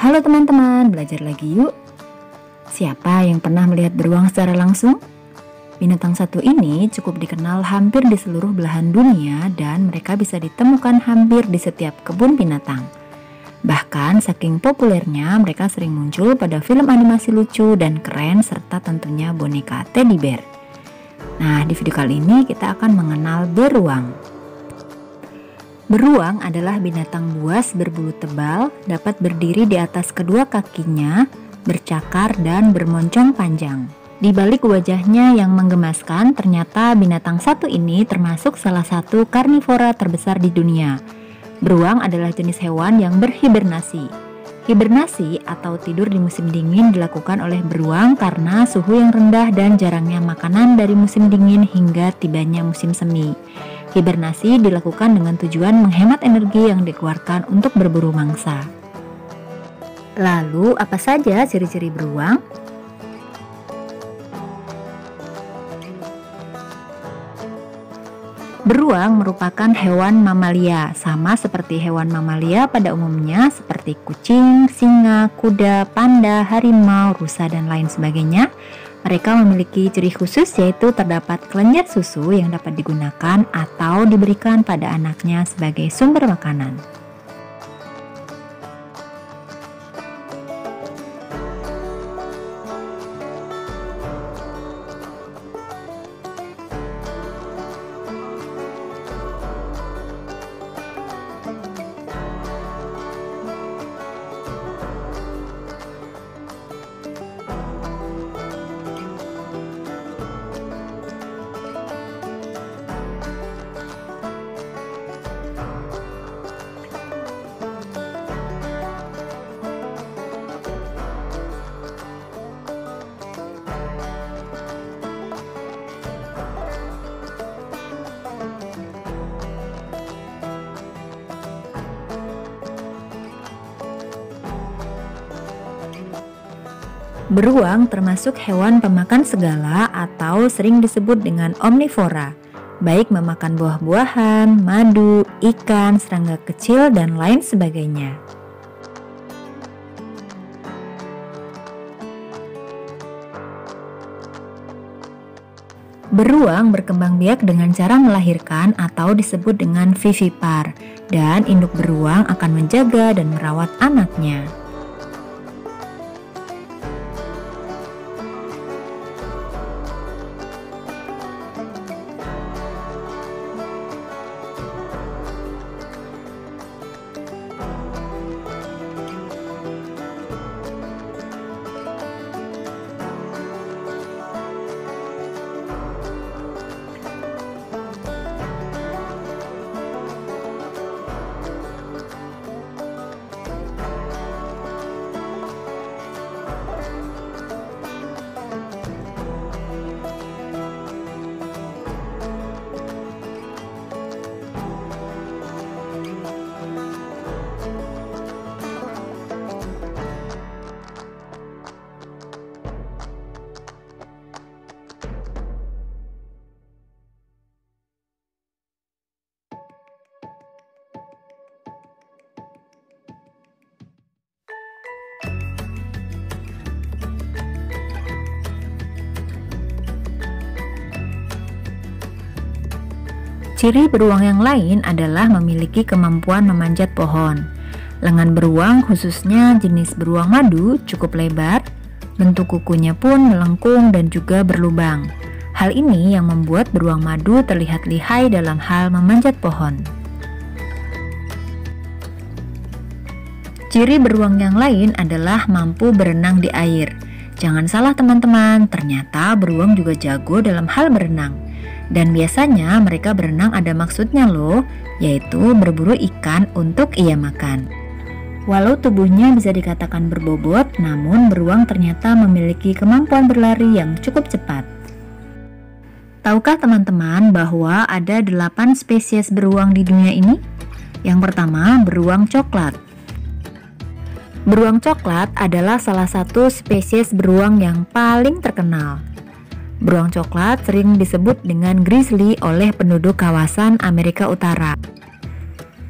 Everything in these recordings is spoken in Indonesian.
Halo teman-teman, belajar lagi yuk. Siapa yang pernah melihat beruang secara langsung? Binatang satu ini cukup dikenal hampir di seluruh belahan dunia dan mereka bisa ditemukan hampir di setiap kebun binatang. Bahkan saking populernya mereka sering muncul pada film animasi lucu dan keren serta tentunya boneka teddy bear. Nah, di video kali ini kita akan mengenal beruang. Beruang adalah binatang buas berbulu tebal, dapat berdiri di atas kedua kakinya, bercakar dan bermoncong panjang. Di balik wajahnya yang menggemaskan, ternyata binatang satu ini termasuk salah satu karnivora terbesar di dunia. Beruang adalah jenis hewan yang berhibernasi. Hibernasi atau tidur di musim dingin dilakukan oleh beruang karena suhu yang rendah dan jarangnya makanan dari musim dingin hingga tibanya musim semi. Hibernasi dilakukan dengan tujuan menghemat energi yang dikeluarkan untuk berburu mangsa. Lalu, apa saja ciri-ciri beruang? Beruang merupakan hewan mamalia, sama seperti hewan mamalia pada umumnya seperti kucing, singa, kuda, panda, harimau, rusa, dan lain sebagainya. Mereka memiliki ciri khusus yaitu terdapat kelenjar susu yang dapat digunakan atau diberikan pada anaknya sebagai sumber makanan. Beruang termasuk hewan pemakan segala atau sering disebut dengan omnivora, baik memakan buah-buahan, madu, ikan, serangga kecil, dan lain sebagainya. Beruang berkembang biak dengan cara melahirkan atau disebut dengan vivipar, dan induk beruang akan menjaga dan merawat anaknya. Ciri beruang yang lain adalah memiliki kemampuan memanjat pohon. Lengan beruang, khususnya jenis beruang madu, cukup lebar, bentuk kukunya pun melengkung dan juga berlubang. Hal ini yang membuat beruang madu terlihat lihai dalam hal memanjat pohon. Ciri beruang yang lain adalah mampu berenang di air. Jangan salah teman-teman, ternyata beruang juga jago dalam hal berenang. Dan biasanya mereka berenang ada maksudnya loh, yaitu berburu ikan untuk ia makan. Walau tubuhnya bisa dikatakan berbobot, namun beruang ternyata memiliki kemampuan berlari yang cukup cepat. Tahukah teman-teman bahwa ada 8 spesies beruang di dunia ini? Yang pertama, beruang coklat. Beruang coklat adalah salah satu spesies beruang yang paling terkenal. Beruang coklat sering disebut dengan grizzly oleh penduduk kawasan Amerika Utara.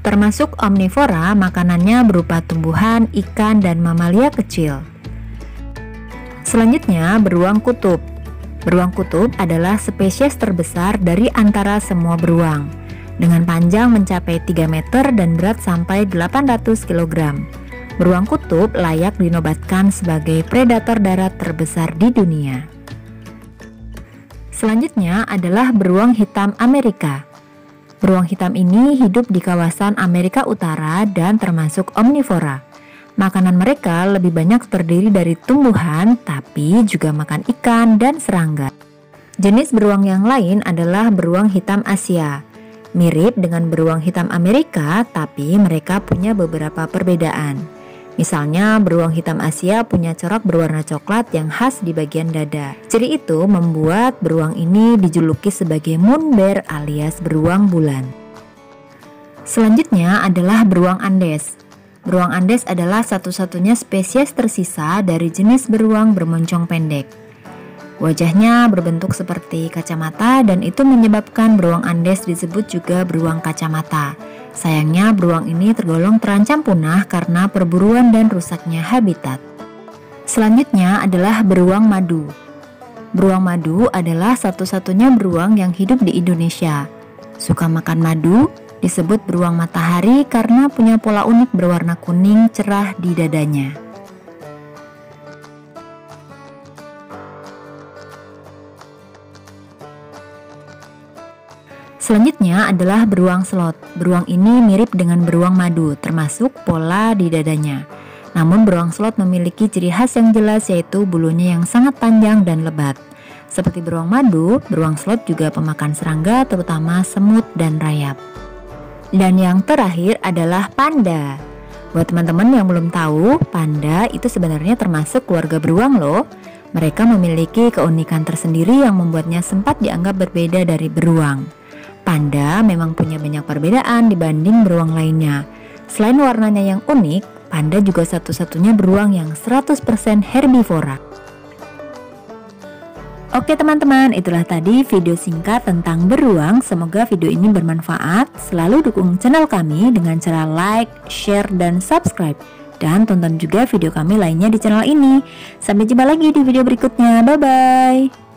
Termasuk omnivora, makanannya berupa tumbuhan, ikan, dan mamalia kecil. Selanjutnya, beruang kutub. Beruang kutub adalah spesies terbesar dari antara semua beruang, dengan panjang mencapai 3 meter dan berat sampai 800 kg. Beruang kutub layak dinobatkan sebagai predator darat terbesar di dunia. Selanjutnya adalah beruang hitam Amerika. Beruang hitam ini hidup di kawasan Amerika Utara dan termasuk omnivora. Makanan mereka lebih banyak terdiri dari tumbuhan, tapi juga makan ikan dan serangga. Jenis beruang yang lain adalah beruang hitam Asia. Mirip dengan beruang hitam Amerika, tapi mereka punya beberapa perbedaan. Misalnya, beruang hitam Asia punya corak berwarna coklat yang khas di bagian dada. Ciri itu membuat beruang ini dijuluki sebagai moon bear alias beruang bulan. Selanjutnya adalah beruang Andes. Beruang Andes adalah satu-satunya spesies tersisa dari jenis beruang bermoncong pendek. Wajahnya berbentuk seperti kacamata dan itu menyebabkan beruang Andes disebut juga beruang kacamata. Sayangnya beruang ini tergolong terancam punah karena perburuan dan rusaknya habitat. Selanjutnya adalah beruang madu. Beruang madu adalah satu-satunya beruang yang hidup di Indonesia. Suka makan madu, disebut beruang matahari karena punya pola unik berwarna kuning cerah di dadanya. Selanjutnya adalah beruang slot. Beruang ini mirip dengan beruang madu, termasuk pola di dadanya. Namun beruang slot memiliki ciri khas yang jelas, yaitu bulunya yang sangat panjang dan lebat. Seperti beruang madu, beruang slot juga pemakan serangga, terutama semut dan rayap. Dan yang terakhir adalah panda. Buat teman-teman yang belum tahu, panda itu sebenarnya termasuk keluarga beruang loh. Mereka memiliki keunikan tersendiri yang membuatnya sempat dianggap berbeda dari beruang. Panda memang punya banyak perbedaan dibanding beruang lainnya. Selain warnanya yang unik, panda juga satu-satunya beruang yang 100% herbivora. Oke teman-teman, itulah tadi video singkat tentang beruang. Semoga video ini bermanfaat. Selalu dukung channel kami dengan cara like, share, dan subscribe. Dan tonton juga video kami lainnya di channel ini. Sampai jumpa lagi di video berikutnya. Bye-bye.